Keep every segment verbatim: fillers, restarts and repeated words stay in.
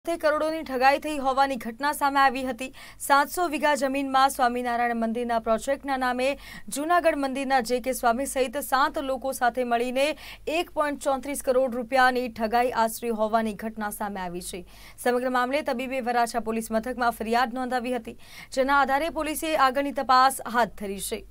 करोड़ों ठगाई थई होवानी घटना सामे आवी हती। सात सौ वीघा जमीन में स्वामीनारायण मंदिर प्रोजेक्टना नामे जूनागढ़ मंदिर जे के स्वामी सहित सात लोग साथे मळीने एक पॉइंट चौंतीस करोड़ रूपियानी ठगाई आचरी होवानी घटना सामे आवी छे। समग्र मामले तबीबे वराछा पोलीस मथक में फरियाद नोंधावी हती, जेना आधारे पोलीसे आगळनी तपास हाथ धरी छे।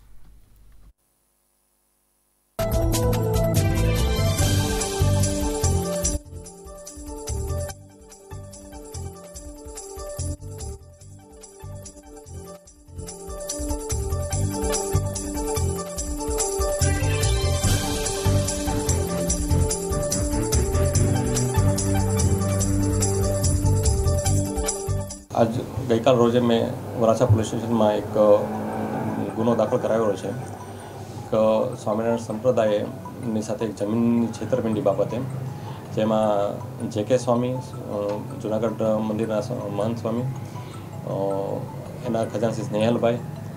आज गई काल रोजे मैं वराछा पुलिस स्टेशन में एक गुनो दाखल करायो है। एक स्वामीनारायण संप्रदायनी साथे एक जमीन छेतरपिंडी बाबते जेमां जे के स्वामी जूनागढ़ मंदिर महंत स्वामी एना खजानसी स्नेहलभाई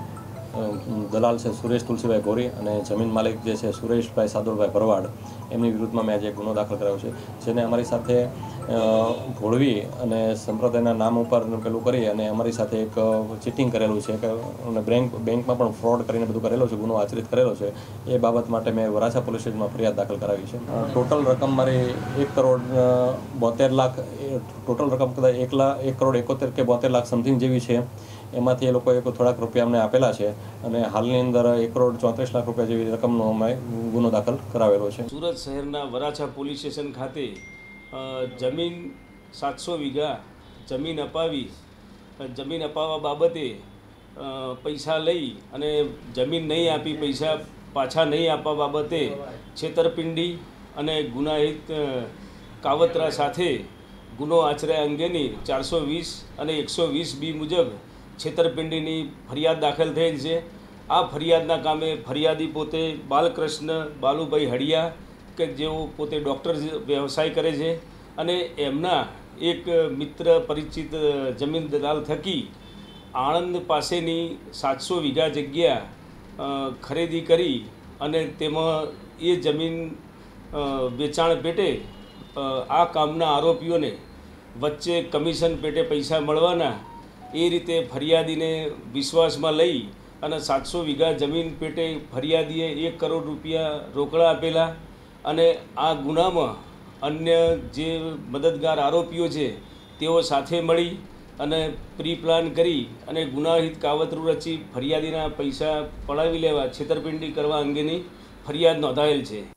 दलाल से सुरेश तुलसीभाई गोरी और जमीन मालिक जे छे सुरेशभाई सादुरभाई भरवाड़ एमनी विरुद्ध में आज एक गुनो दाखल करायो छे, जेने अमारी साथे भोळवी अने संप्रदायना नाम पर पेलुं करी अने अमारी साथे एक चीटिंग करेलुं छे अने बैंक बैंक में पण फ्रॉड करीने बधुं करेलो छे, गुनो आचरित करेलो छे। ए बाबत माटे मैं वराछा पोलीस स्टेशन में फरियाद दाखल करावी छे। टोटल रकम मारी एक करोड़ बोतेर लाख टोटल रकम कदाच एक लाख एक करोड़ एकोतेर के बोतेर लाख समथिंग जेवी छे। एमांथी ए लोकोए थोड़ाक रुपया अमने आपेला छे अने हालनी अंदर एक करोड़ चौंतीस लाख रुपया जेवी रकमनो अमे गुनो दाखल करावेलो छे। सूरत शहरना वराछा पोलीस स्टेशन खाते जमीन सात सौ वीघा जमीन अपावी जमीन अपावा बाबते पैसा लई अने जमीन नहीं आपी पैसा पाछा नहीं आपवा बाबते छेतरपिंडी अने गुनाहित कावतरा साथे गुनो आचर्या अंगेनी चार सौ वीस अने एक सौ वीस बी मुजब छेतरपिंडीनी फरियाद दाखल थयेल छे। आ फरियादना कामे फरियादी पोते बालकृष्ण बालुभाई हड़िया के जेओ पोते डॉक्टर व्यवसाय करे छे अने एमना एक मित्र परिचित जमीन दलाल थकी आणंद पासेनी सात सौ वीघा जग्या खरीदी करी अने तेमां ए जमीन वेचाण पेटे आ कामना आरोपीओने वच्चे कमीशन पेटे पैसा मळवाना ए रीते फरियादीने विश्वास में लई अने सात सौ वीघा जमीन पेटे फरियादीए एक करोड़ रुपया रोकड़ा आपेला अने आ गुनामां अन्य जे मददगार आरोपीओ छे तेओ साथे मळी अने प्री प्लान करी अने गुनाहित कावतरू रची फरियादीना पैसा पડાવી लेवा छेतरपिंडी करवा अंगेनी फरियाद नोंधायेल छे।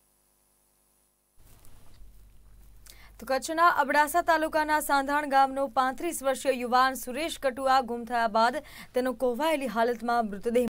तो कच्छना अबડાસા तालुकाना सांधाण गामनो पैंतीस वर्षीय युवान सुरेश कटुआ गुम थया बाद तेनो कोहवायेली हालतमां मृतदेह